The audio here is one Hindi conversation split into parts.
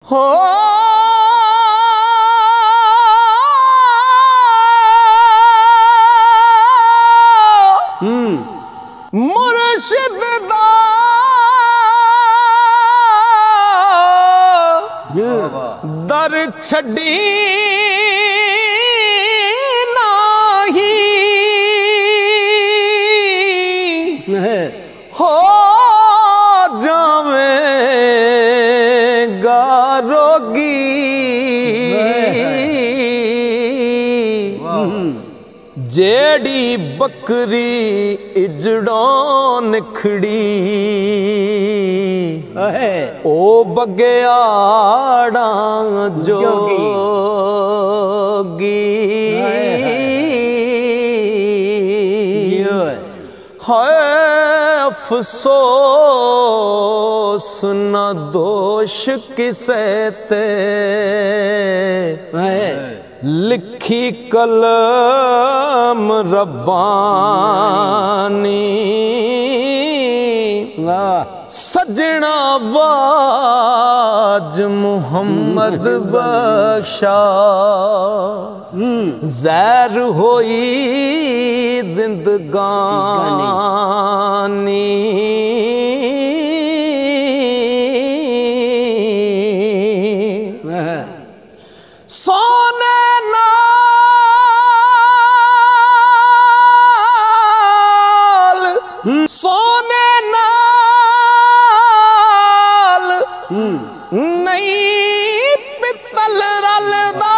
हो मुर्शिद दा दर छड्डी नाही हो जावेगा रोगी जेड़ी बकरी इजड़ों निखड़ी ओ बग्याड़ा जोगी हाय अफसोस न दोष किसे ते लिखी कलम रब्बानी सजना बाज मुहम्मद बख्शा ज़ैर होई जिंदगानी सोने नाल सोने नाल नहीं पित्तल रलदा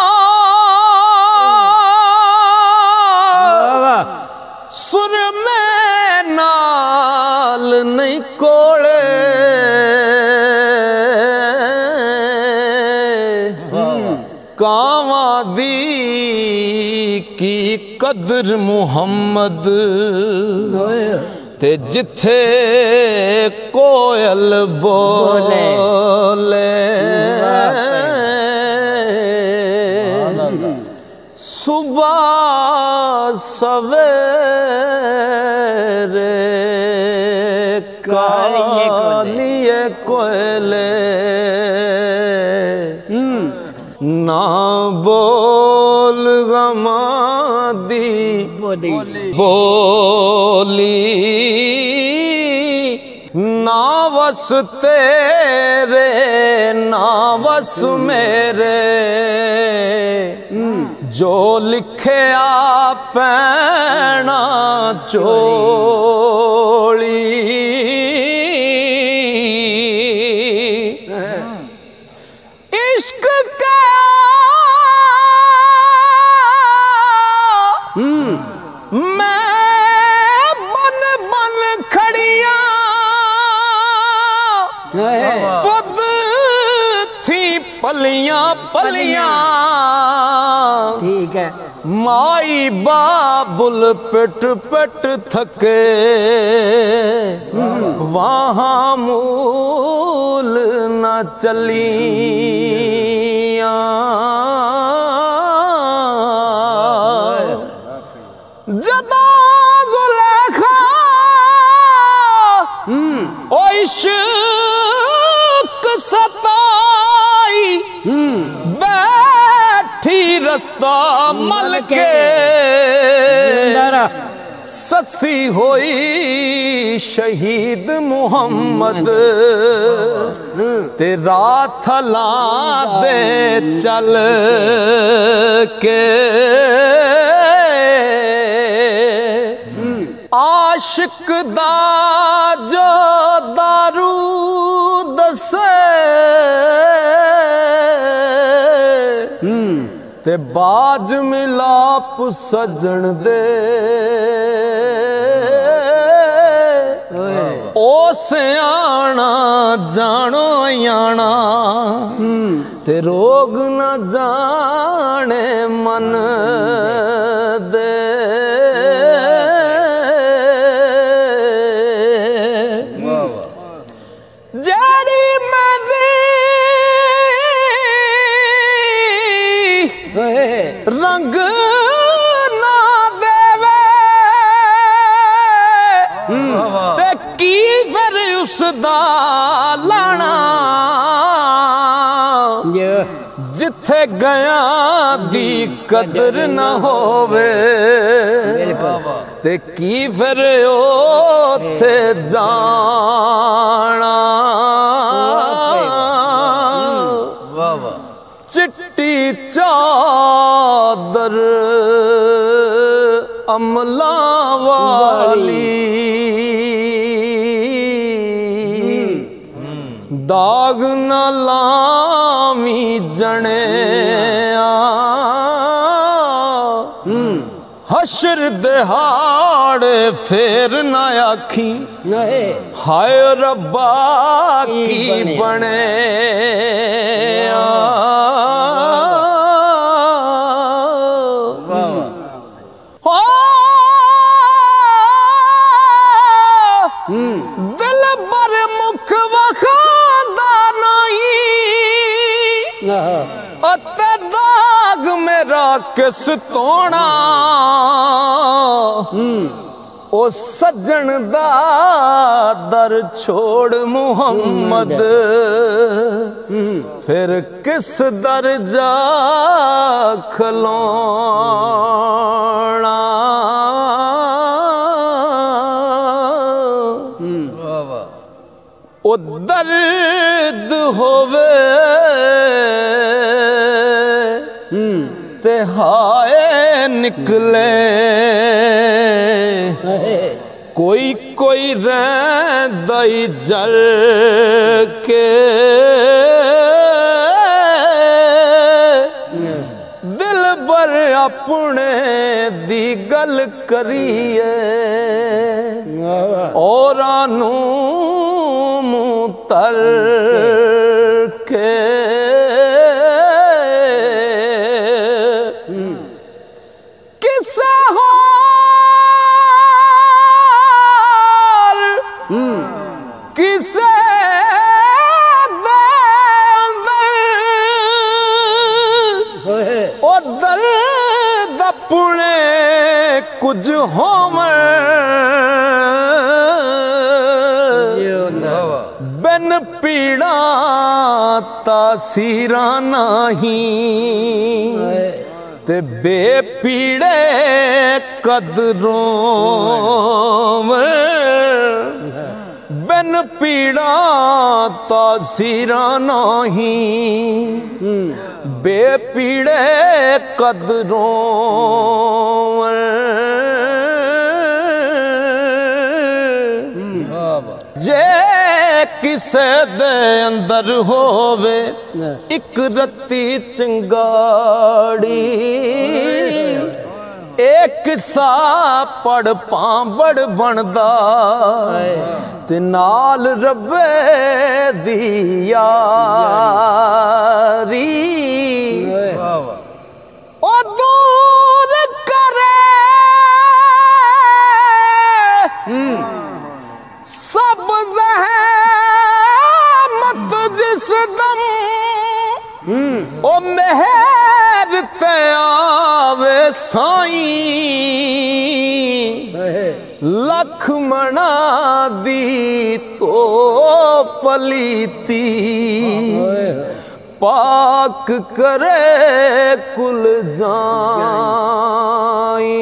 सुरमे नाल नहीं कोले कावा दी की कदर मुहम्मद ते जिथे कोयल बोले सुबह सवेरे कालिए कोयले ना बोल गमादी बोली ना वस तेरे ना वस मेरे जो लिखे पैना चोली इश्क का मैं बन बन खड़िया खुद थी पलियां पलियां ठीक है माई बाबुल पेट पेट थके वहाँ मूल न चलिया जदा जुलेखा ओ इश्क सताई बैठी रस्ता मल के ससी होई शहीद मुहम्मद तेरा थला दे चल के आशिक दा जो दारू दसे ते बाज मिलाप सजन दे ओ सियाना जानो याना ते रोग न जाने मन दे जड़ी रंग ना देवे ते की फिर उसदा लाना जिथे गया दी कदर न होवे ते की फिर ओथे जाना। चिट्टी चादर अमला वाली दाग न लामी जने हशर दहाड़े फेर न आखी हाय रब्बा की बने दिल बर मुख वखादा नहीं अते दाग मेरा किस तोना ओ सज्जन दा दर छोड़ मुहम्मद फिर किस दर जा खलोना। ओ दर्द होवे ते हाय निकले कोई कोई रही जल के दिल बर अपने दी गल करिए औरानू तर के किसे हार किसे ओ दर्द अपने कुछ होमर बिन पीड़ा तासीरा नहीं ते बेपीड़े कदरों बिन पीड़ा तासीरा नहीं बेपीड़े कदरों जे किसे दे अंदर होवे एक रत्ती चिंगाड़ी एक सा पड़ पांबड़ बनदा ते नाल रब्बे दी यारी ओ दूर करे सब ज़हमत जिस दम ओ मेहर ते आवे साईं लख मना दी तो पलीती पाक करे कुल जाई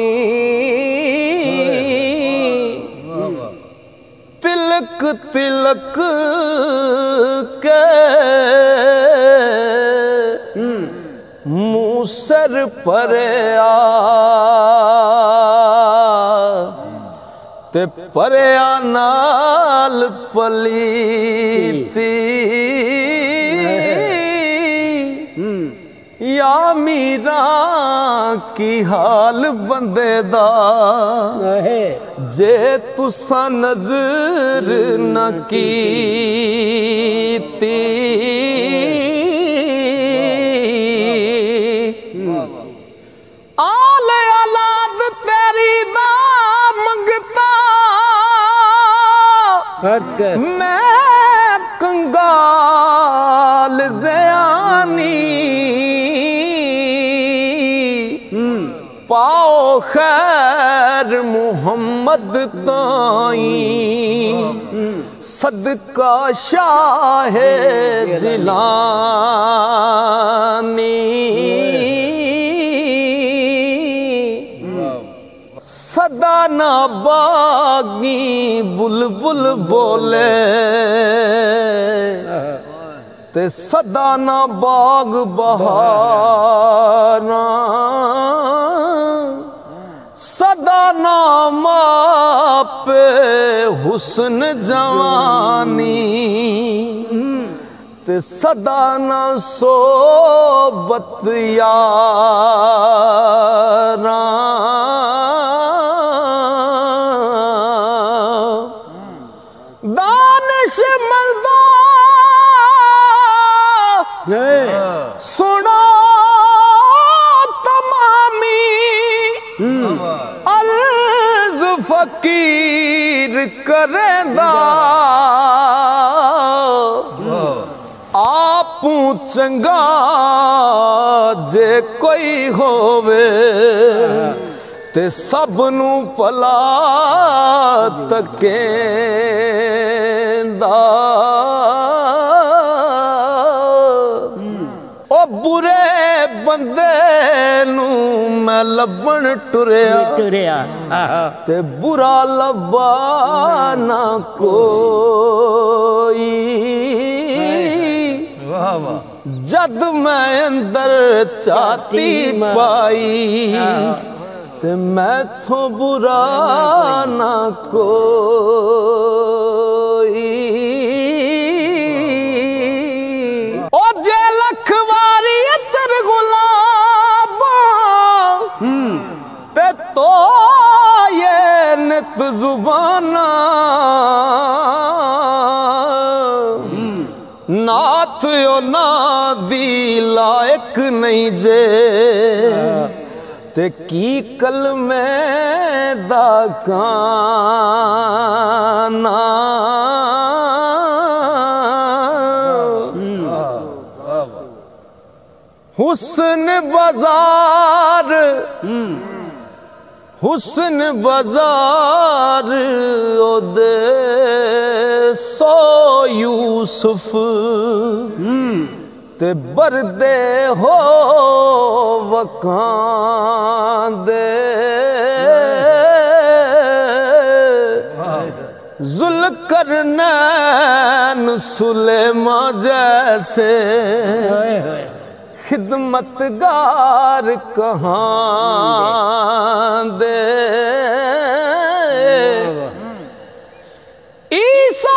तिलक तिलक के मुँह सर पर ते परया नाल पलीती या मीरा की हाल बंदे दा जे तुसा नजर न कीती आले औलाद तेरी दा मंगता मैं कंगाल ज़यानी पाओ खैर मुहम्मद ताई सदका शाह जिलानी ना बागी बुलबुल बोले ते सदा ना बाग बहारा सदा ना मापे हुस्न जवानी ते सदा ना सोबत यारा दानिशमंदा सुनो तमामी अर्ज फकीर करेंदा आपू चंगा जे कोई होवे ते सबनू भला तकेंदा ओ बुरे बंदे नू मैं लभण टुरिया ते बुरा लभा ना कोई जद मैं अंदर चाहती पाई ते मैं थो बुरा ना कोई ओ जे लखवारी अतर गुलाबा ते तो ये नित जुबाना नाथ यो ना दी लायक नहीं जे ते की कल में दाकाना हुस्न बाजार ओदे सो यूसुफ ते बरदे हो वकांदे जुल्करनैन सुलेमा जैसे खिदमतगार कहाँ दे ईसा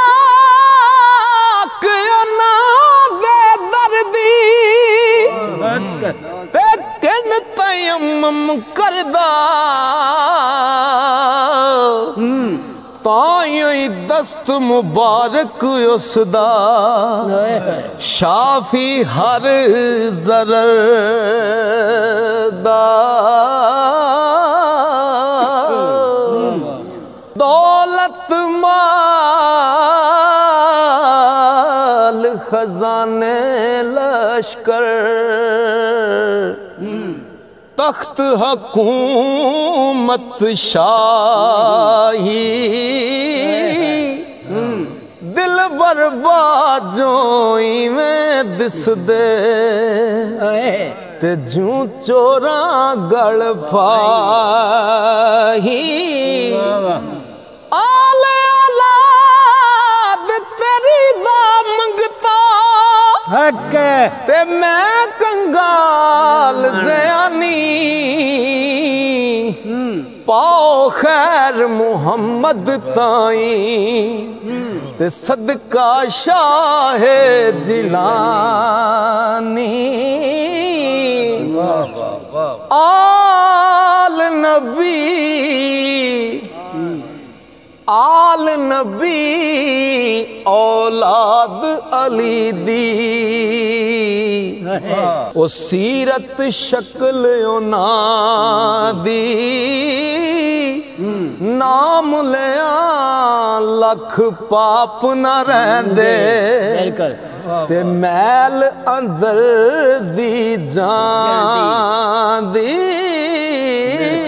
खाक ना दे दर्दी ते किन तयम्मुम करदा ताई दस्त मुबारक उसदा शाफी हर जरर दा दौलत माल खजाने लश्कर तख्त हुकूमत शाही दिल बर्बादों में दिस दे ते जूं चोरा गल फाही आले औलाद तेरी दा मंगता ते मैं कंगाल ज़यानी पाओ खैर मुहम्मद ताई ते सदका शाह जिलानी आल नबी औलाद अली दी ओ सीरत शक्ल ओना दी नाम लिया लख पाप न रहंदे ते मैल अंदर दी जान दी